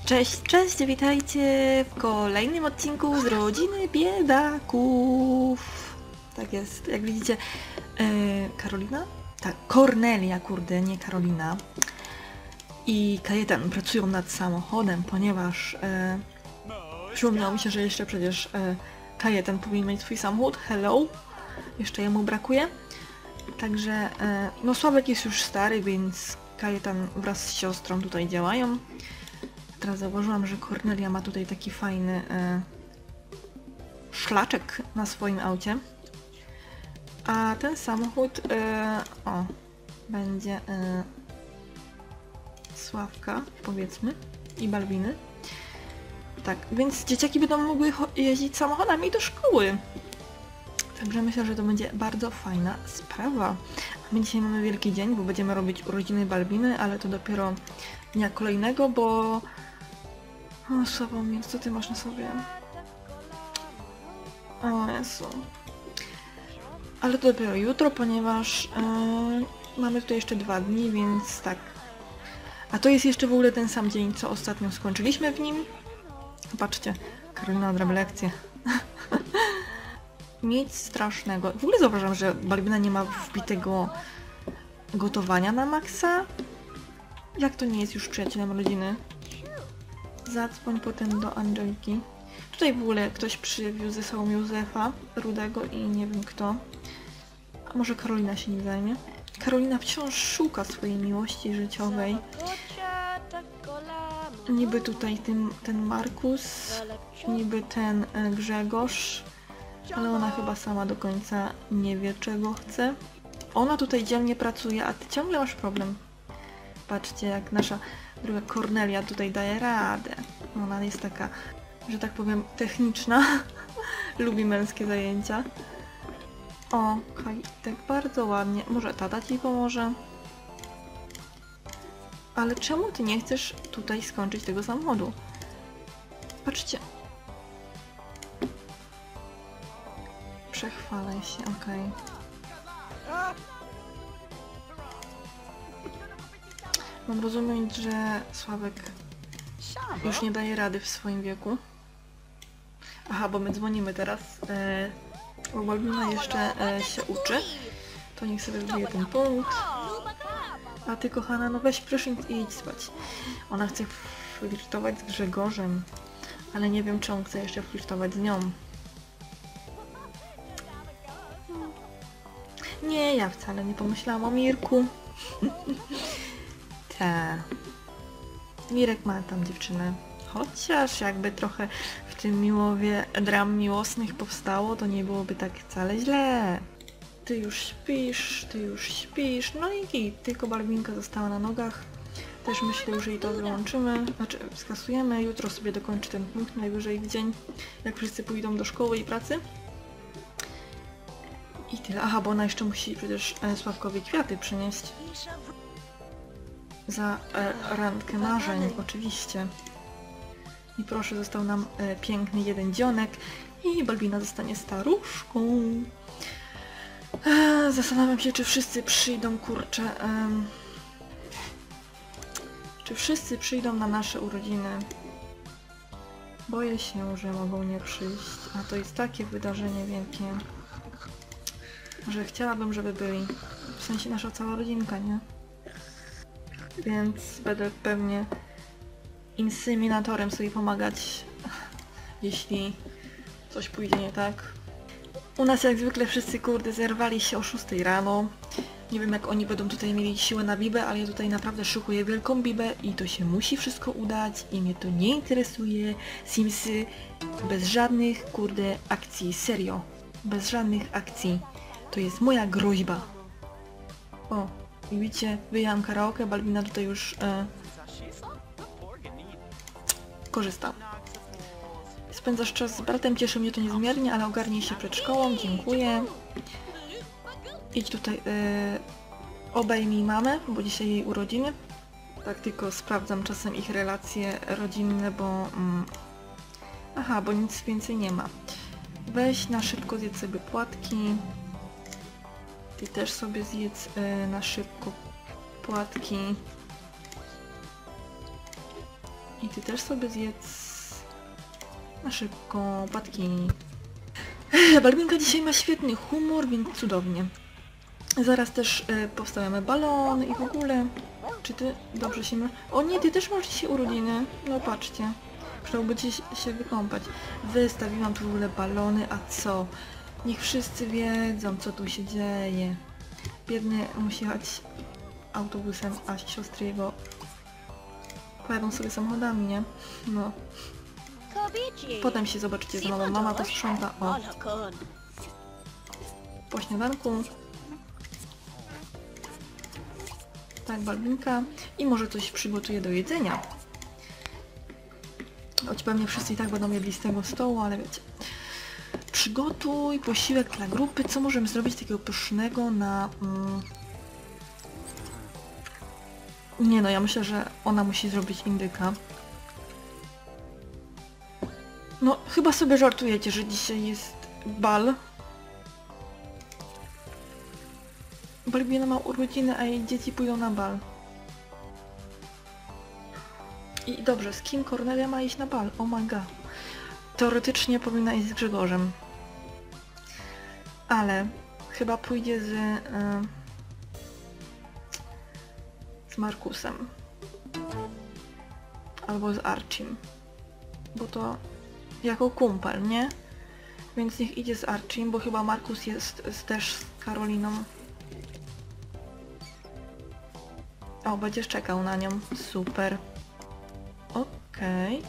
Cześć, cześć, witajcie w kolejnym odcinku z rodziny biedaków. Tak jest, jak widzicie, Karolina? Tak, Kornelia, kurde, nie Karolina. I Kajetan pracują nad samochodem, ponieważ przypomniało mi się, że jeszcze przecież Kajetan powinien mieć swój samochód, hello, jeszcze jemu brakuje. Także, no Sławek jest już stary, więc Kajetan wraz z siostrą tutaj działają. Teraz zauważyłam, że Kornelia ma tutaj taki fajny szlaczek na swoim aucie. A ten samochód będzie Sławka, powiedzmy, i Balbiny. Tak, więc dzieciaki będą mogły jeździć samochodami do szkoły. Także myślę, że to będzie bardzo fajna sprawa. A my dzisiaj mamy wielki dzień, bo będziemy robić urodziny Balbiny, ale to dopiero dnia kolejnego, bo... O, Sławomir, co ty masz na sobie? O Jezu. Ale to dopiero jutro, ponieważ mamy tutaj jeszcze 2 dni, więc tak. A to jest jeszcze w ogóle ten sam dzień, co ostatnio skończyliśmy w nim. Patrzcie, Karolina odrabia lekcję. Nic strasznego. W ogóle zauważam, że Balbina nie ma wbitego gotowania na maksa. Jak to nie jest już przyjacielem rodziny? Zadzwoń potem do Angeliki. Tutaj w ogóle ktoś przywiózł ze sobą Józefa Rudego i nie wiem kto. A może Karolina się nim zajmie? Karolina wciąż szuka swojej miłości życiowej. Niby tutaj ten Markus, niby ten Grzegorz, ale ona chyba sama do końca nie wie, czego chce. Ona tutaj dzielnie pracuje, a ty ciągle masz problem. Patrzcie, jak nasza druga Kornelia tutaj daje radę. Ona jest taka, że tak powiem, techniczna. Lubi męskie zajęcia. O, tak bardzo ładnie. Może tata ci pomoże? Ale czemu ty nie chcesz tutaj skończyć tego samochodu? Patrzcie. Przechwalaj się, okej. Mam rozumieć, że Sławek już nie daje rady w swoim wieku. Aha, bo my dzwonimy teraz. Bo Balbina jeszcze się uczy. To niech sobie wbije ten punkt. A ty, kochana, no weź prysznic i idź spać. Ona chce flirtować z Grzegorzem. Ale nie wiem, czy on chce jeszcze flirtować z nią. Nie, ja wcale nie pomyślałam o Mirku. Ta. Mirek ma tam dziewczynę. Chociaż jakby trochę w tym Miłowie dram miłosnych powstało, to nie byłoby tak wcale źle. Ty już śpisz, no i tylko Balbinka została na nogach. Też myślę, że jej to wyłączymy, znaczy skasujemy. Jutro sobie dokończy ten punkt, najwyżej w dzień, jak wszyscy pójdą do szkoły i pracy. I tyle. Aha, bo ona jeszcze musi przecież Sławkowi kwiaty przynieść. Za randkę marzeń, oczywiście. I proszę, został nam piękny jeden dzionek i Balbina zostanie staruszką. Zastanawiam się, czy wszyscy przyjdą, kurczę. Czy wszyscy przyjdą na nasze urodziny? Boję się, że mogą nie przyjść, a to jest takie wydarzenie wielkie, że chciałabym, żeby byli. W sensie nasza cała rodzinka, nie? Więc będę pewnie inseminatorem sobie pomagać, jeśli coś pójdzie nie tak. U nas jak zwykle wszyscy, kurde, zerwali się o 6 rano. Nie wiem, jak oni będą tutaj mieli siłę na bibę, ale ja tutaj naprawdę szykuję wielką bibę i to się musi wszystko udać i mnie to nie interesuje. Simsy bez żadnych, kurde, akcji, serio. Bez żadnych akcji. To jest moja groźba. O, i widzicie, wyjęłam karaoke, Balbina tutaj już korzysta. Spędzasz czas z bratem, cieszy mnie to niezmiernie, ale ogarnij się przed szkołą, dziękuję. Idź tutaj, obejmij mamę, bo dzisiaj jej urodziny. Tak tylko sprawdzam czasem ich relacje rodzinne, bo... aha, bo nic więcej nie ma. Weź na szybko zjedz sobie płatki. Ty też sobie zjedz na szybko płatki. I ty też sobie zjedz na szybko płatki. Balbinka dzisiaj ma świetny humor, więc cudownie. Zaraz też powstawiamy balony i w ogóle. Czy ty dobrze się ma... O nie, ty też masz dzisiaj urodziny. No patrzcie. Chciałby ci się wykąpać. Wystawiłam tu w ogóle balony, a co? Niech wszyscy wiedzą, co tu się dzieje. Biedny musi jechać autobusem, a siostry jego pojadą sobie samochodami, nie? No. Potem się zobaczycie z mamą. Mama to sprząta. O. Po śniadanku. Tak, Balbinka. I może coś przygotuje do jedzenia. Choć pewnie wszyscy i tak będą jedli z tego stołu, ale wiecie. Przygotuj posiłek dla grupy. Co możemy zrobić takiego pysznego na... Nie no, ja myślę, że ona musi zrobić indyka. No, chyba sobie żartujecie, że dzisiaj jest bal. Balbina ma urodziny, a jej dzieci pójdą na bal. I dobrze, z kim Kornelia ma iść na bal? Oh my god. Teoretycznie powinna iść z Grzegorzem. Ale chyba pójdzie z Markusem. Albo z Archim. Bo to jako kumpel, nie? Więc niech idzie z Archim, bo chyba Markus jest też z Karoliną. O, będziesz czekał na nią. Super. Okej.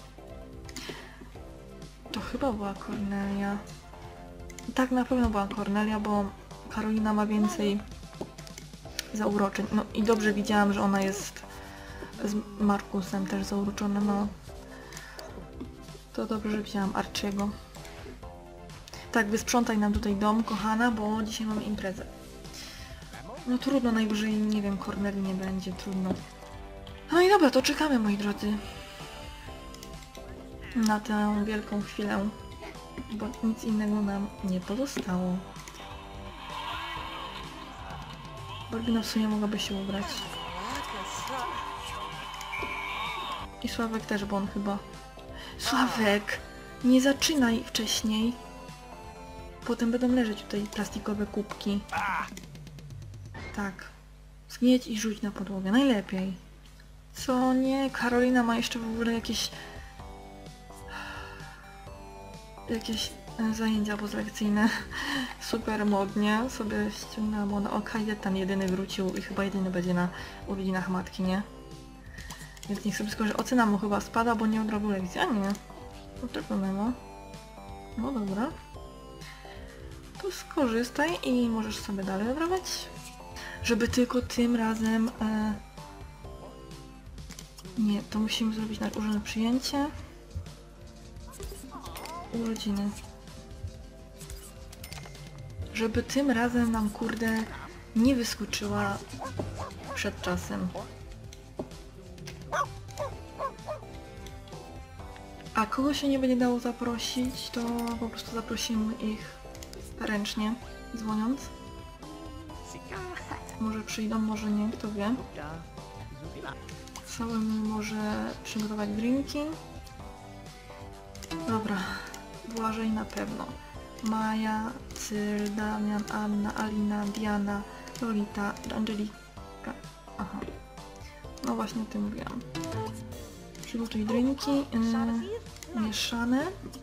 To chyba była Kornelia. Tak, na pewno była Kornelia, bo Karolina ma więcej zauroczeń. No i dobrze widziałam, że ona jest z Markusem też zauroczona, no. To dobrze, że widziałam Archiego. Tak, wysprzątaj nam tutaj dom, kochana, bo dzisiaj mamy imprezę. No trudno, najwyżej, nie wiem, Korneli nie będzie, trudno. No i dobra, to czekamy, moi drodzy. Na tę wielką chwilę, bo nic innego nam nie pozostało. Balbina w sumie mogłaby się ubrać. I Sławek też, bo on chyba... Sławek! Nie zaczynaj wcześniej. Potem będą leżeć tutaj plastikowe kubki. Tak. Zgnieć i rzuć na podłogę. Najlepiej. Co nie? Karolina ma jeszcze w ogóle jakieś zajęcia pozlekcyjne. Super modnie. Sobie ściągnęłam ona. O, Kajetan jedyny wrócił i chyba jedyny będzie na urodzinach matki, nie? Więc niech sobie skończy. Ocena mu chyba spada, bo nie odrobił lekcji. A nie. No tego nie ma. No dobra. To skorzystaj i możesz sobie dalej odrabiać. Żeby tylko tym razem... Nie, to musimy zrobić na urzędne przyjęcie. Urodziny. Żeby tym razem nam, kurde, nie wyskoczyła przed czasem. A kogo się nie będzie dało zaprosić, to po prostu zaprosimy ich ręcznie, dzwoniąc. Może przyjdą, może nie, kto wie. Całym może przygotować drinki. Dobra, Błażej na pewno. Maja, Cyr, Damian, Anna, Alina, Diana, Lolita, Angelika. Aha. No właśnie o tym mówiłam. Przygotuj drinki mieszane.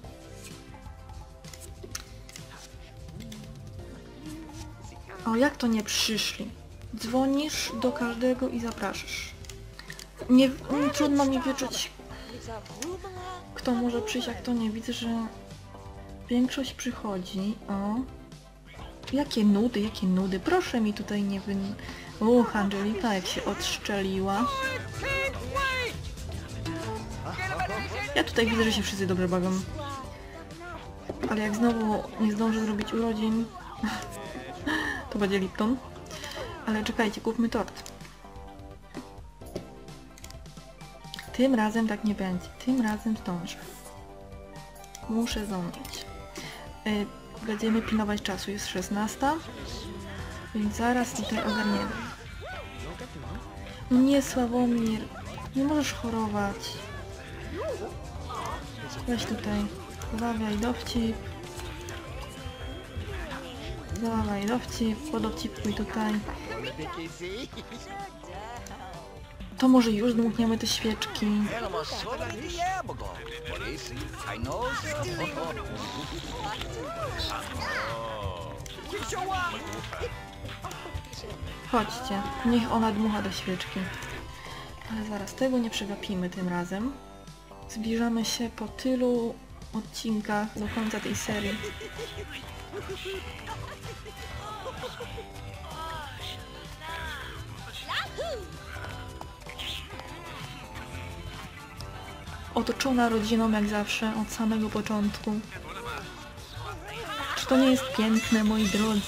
O, jak to nie przyszli? Dzwonisz do każdego i zapraszasz. Nie, trudno mi wyczuć, kto może przyjść, a kto nie. Widzę, że większość przychodzi. O. Jakie nudy, jakie nudy. Proszę mi tutaj nie Angelika jak się odszczeliła. Ja tutaj widzę, że się wszyscy dobrze bawią. Ale jak znowu nie zdążę zrobić urodzin, to będzie Lipton. Ale czekajcie, kupmy tort. Tym razem tak nie będzie. Tym razem zdążę. Muszę zdążyć. Będziemy pilnować czasu. Jest 16. Więc zaraz tutaj ogarniemy. No nie, Sławomir. Nie możesz chorować. Weź tutaj. Zabawiaj dowcip. Zabawiaj dowcip. Podowcipkuj tutaj. To może już dmuchniemy te świeczki. Chodźcie, niech ona dmucha te świeczki. Ale zaraz, tego nie przegapimy tym razem. Zbliżamy się po tylu odcinkach do końca tej serii. Otoczona rodziną jak zawsze, od samego początku. Czy to nie jest piękne, moi drodzy?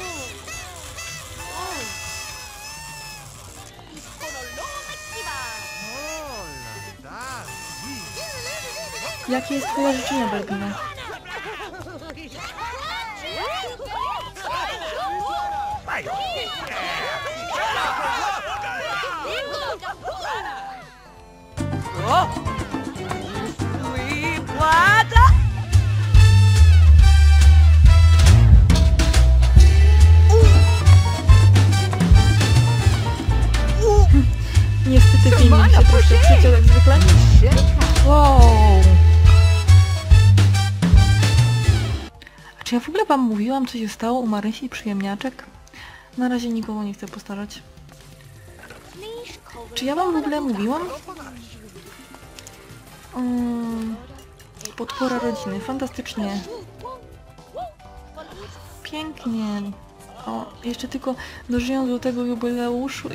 Jakie jest twoje życzenie, Balbina? Niestety film mi się troszkę przyciął jak zwykle. Wow! A czy ja w ogóle wam mówiłam, co się stało u Marysi Przyjemniaczek? Na razie nikogo nie chcę postarzać. Czy ja wam w ogóle mówiłam? Podpora rodziny, fantastycznie. Pięknie. O, jeszcze tylko dożyją do tego jubileuszu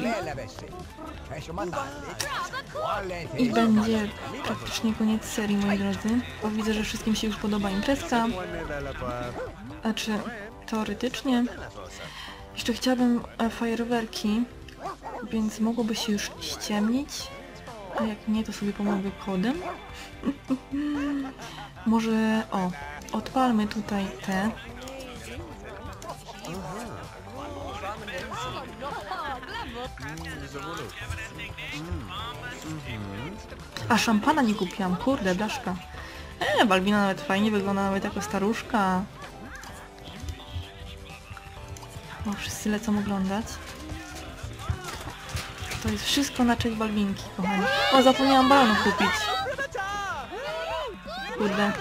i będzie praktycznie koniec serii, moi drodzy. Bo widzę, że wszystkim się już podoba imprezka. Znaczy, teoretycznie. Jeszcze chciałabym fajerwerki, więc mogłoby się już ściemnić. A jak nie, to sobie pomogę kodem. Może, o, odpalmy tutaj te. A szampana nie kupiłam, kurde, blaszka. Balbina nawet fajnie wygląda, nawet jako staruszka. Bo wszyscy lecą oglądać. To jest wszystko na cześć Balbinki, kochani. O, zapomniałam balonów kupić. Kurde.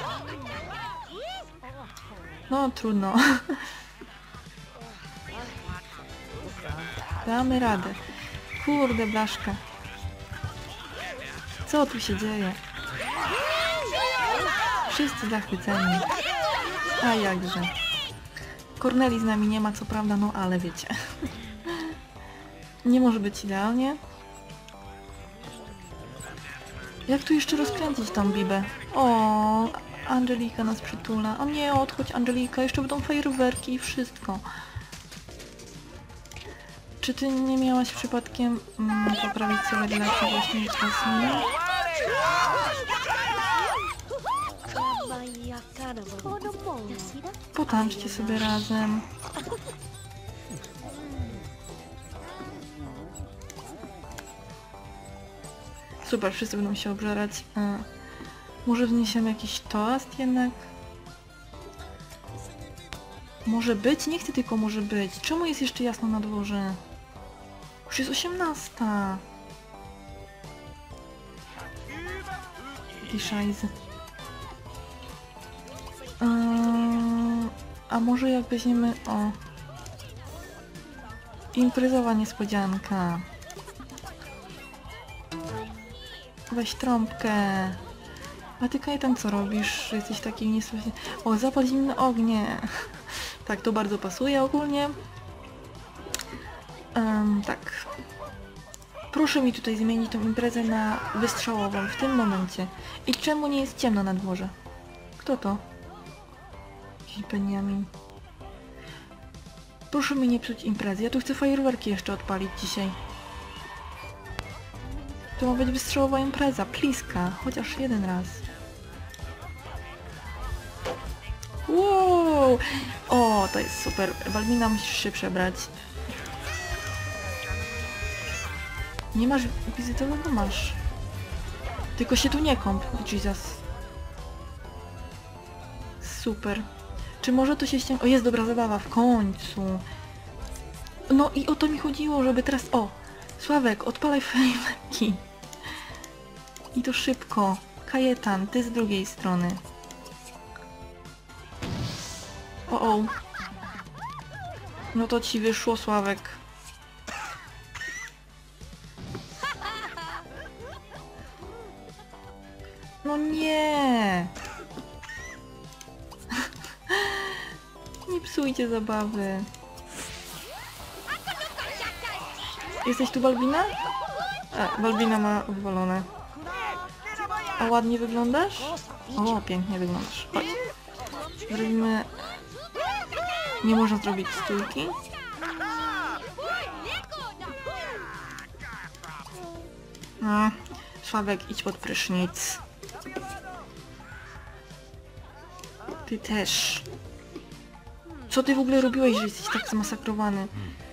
No, trudno. Damy radę. Kurde, blaszka. Co tu się dzieje? Wszyscy zachwyceni. A jakże. Korneli z nami nie ma, co prawda, no ale wiecie. Nie może być idealnie. Jak tu jeszcze rozkręcić tą bibę? O, Angelika nas przytula. O nie, odchodź Angelika, jeszcze będą fajerwerki i wszystko. Czy ty nie miałaś przypadkiem poprawić sobie relację właśnie z nim? Potańczcie sobie razem. Super, wszyscy będą się obżerać. Może wniesiemy jakiś toast jednak? Może być? Nie chcę tylko może być. Czemu jest jeszcze jasno na dworze? Już jest 18. Jaki szajz. A może jak weźmiemy... O. Imprezowa niespodzianka. Weź trąbkę. A ty Kajetan, co robisz? Jesteś taki niesłyszny. O, zapal zimne ognie. Tak, to bardzo pasuje ogólnie. Tak. Proszę mi tutaj zmienić tą imprezę na wystrzałową w tym momencie. I czemu nie jest ciemno na dworze? Kto to? Jakiś Beniamin. Proszę mi nie psuć imprezy. Ja tu chcę fajerwerki jeszcze odpalić dzisiaj. To ma być wystrzałowa impreza, pliska, chociaż jeden raz. Wow! O, to jest super. Balbina, musisz się przebrać. Nie masz wizytowego? Masz. Tylko się tu nie kąp. Jesus. Super. Czy może to się ściąga... O, jest dobra zabawa, w końcu. No i o to mi chodziło, żeby teraz... O! Sławek, odpalaj fajerwerki. I to szybko. Kajetan, ty z drugiej strony. O. No to ci wyszło, Sławek. No nie! Nie psujcie zabawy. Jesteś tu, Balbina? A, Balbina ma wywalone. A ładnie wyglądasz? O, pięknie wyglądasz. Chodź. Zrobimy... Nie można zrobić stójki. No, Sławek, idź pod prysznic. Ty też. Co ty w ogóle robiłeś, że jesteś tak zmasakrowany?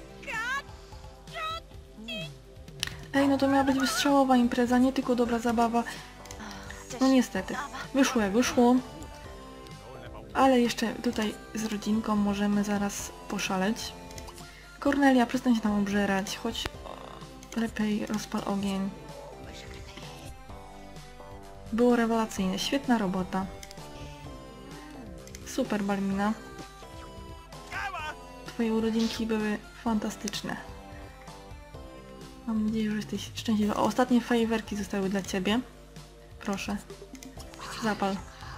Ej, no to miała być wystrzałowa impreza, nie tylko dobra zabawa. No niestety. Wyszło jak wyszło. Ale jeszcze tutaj z rodzinką możemy zaraz poszaleć. Kornelia, przestań się tam obżerać. Chodź, lepiej rozpal ogień. Było rewelacyjne. Świetna robota. Super, Balbina. Twoje urodzinki były fantastyczne. Mam nadzieję, że jesteś szczęśliwa. O, ostatnie fajerwerki zostały dla ciebie. Proszę. Zapal.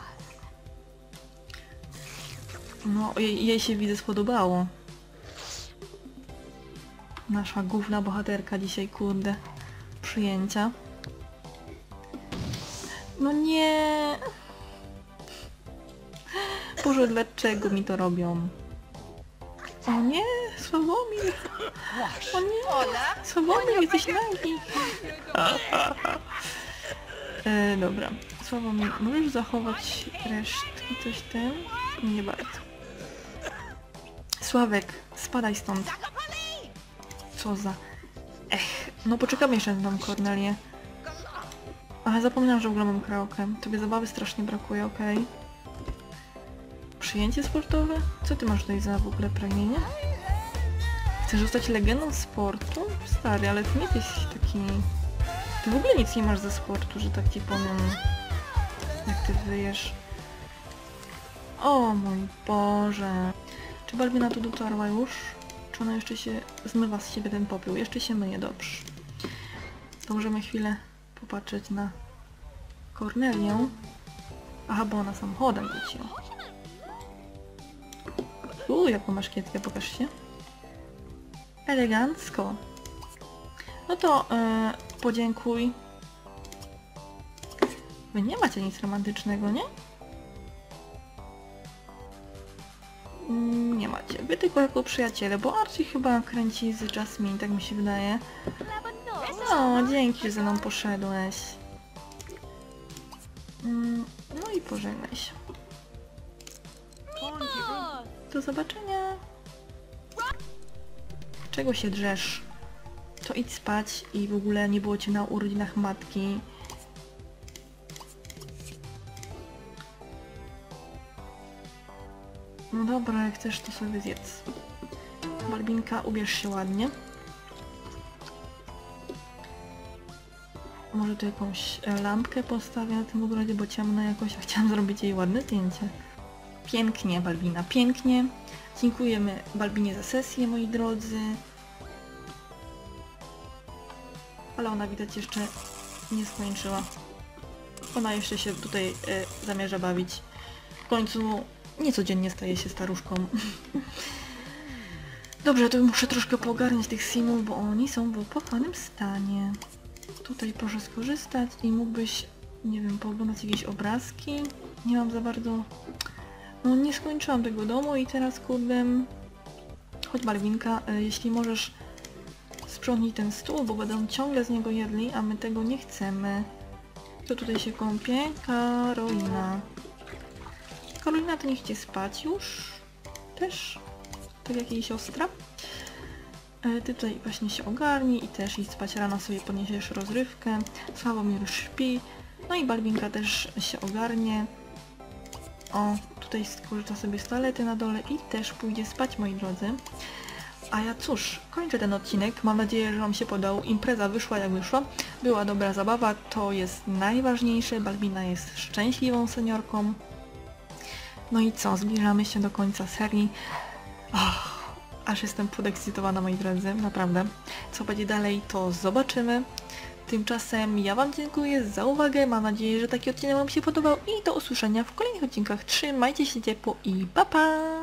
No, jej się widzę spodobało. Nasza główna bohaterka dzisiaj, kurde. Przyjęcia. No nie! Boże, dlaczego mi to robią? O nie! Sławomir! O nie! Sławomir, jesteś nagi! Dobra. Sławomir, możesz zachować resztki, coś tam? Nie bardzo. Sławek, spadaj stąd. Co za... Ech, no poczekamy jeszcze na tą Kornelię. Ale zapomniałam, że w ogóle mam karaoke. Tobie zabawy strasznie brakuje, okej. Przyjęcie sportowe? Co ty masz tutaj za w ogóle pragnienie? Chcesz zostać legendą sportu? Stary, ale ty nie jesteś taki... Ty w ogóle nic nie masz ze sportu, że tak ci powiem. Jak ty wyjesz. O mój Boże. Czy Balbina tu dotarła już? Czy ona jeszcze się zmywa z siebie ten popiół? Jeszcze się myje, dobrze. To możemy chwilę popatrzeć na Kornelię. Aha, bo ona samochodem wróciła. Jaką masz kietkę, pokaż się. Elegancko. No to podziękuj. Wy nie macie nic romantycznego, nie? Nie macie. Wy tylko jako przyjaciele, bo Archie chyba kręci z Jasmine, tak mi się wydaje. No, dzięki, że ze mną poszedłeś. No i pożegnaj się. Do zobaczenia. Czego się drzesz? To idź spać i w ogóle nie było cię na urodzinach matki. No dobra, jak chcesz, to sobie zjedz. Balbinka, ubierz się ładnie. Może tu jakąś lampkę postawię na tym ogrodzie, bo ciemno jakoś, a chciałam zrobić jej ładne zdjęcie. Pięknie, Balbina, pięknie. Dziękujemy Balbinie za sesję, moi drodzy. Ale ona widać jeszcze nie skończyła. Ona jeszcze się tutaj zamierza bawić. W końcu niecodziennie staje się staruszką. Dobrze, to muszę troszkę poogarniać tych simów, bo oni są w opłakanym stanie. Tutaj proszę skorzystać i mógłbyś, nie wiem, pooglądać jakieś obrazki. Nie mam za bardzo... No nie skończyłam tego domu i teraz, kurde... Chodź, Balbinka, jeśli możesz sprzątnij ten stół, bo będą ciągle z niego jedli, a my tego nie chcemy. Kto tutaj się kąpie? Karolina. Karolina, to nie chce spać już. Też. Tak jak jej siostra. Ty tutaj właśnie się ogarnij i też idź spać rano, sobie podniesiesz rozrywkę. Sławomir już śpi. No i Balbinka też się ogarnie. O, tutaj skorzysta sobie z toalety na dole i też pójdzie spać, moi drodzy. A ja cóż, kończę ten odcinek. Mam nadzieję, że Wam się podał. Impreza wyszła jak wyszła. Była dobra zabawa, to jest najważniejsze. Balbina jest szczęśliwą seniorką. No i co, zbliżamy się do końca serii. Aż jestem podekscytowana, moi drodzy, naprawdę. Co będzie dalej, to zobaczymy. Tymczasem ja Wam dziękuję za uwagę. Mam nadzieję, że taki odcinek Wam się podobał i do usłyszenia w kolejnych odcinkach. Trzymajcie się ciepło i pa pa!